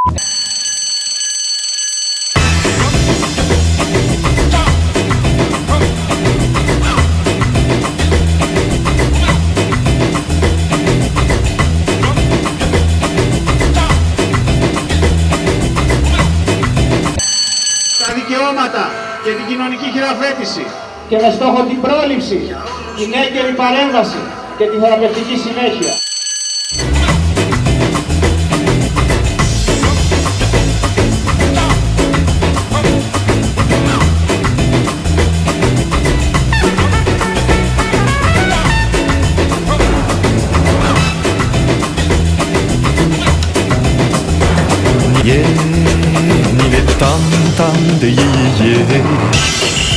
Τα δικαιώματα και την κοινωνική χειραφέτηση και με στόχο την πρόληψη, την έγκαιρη παρέμβαση και τη θεραπευτική συνέχεια. Ni le tam tam de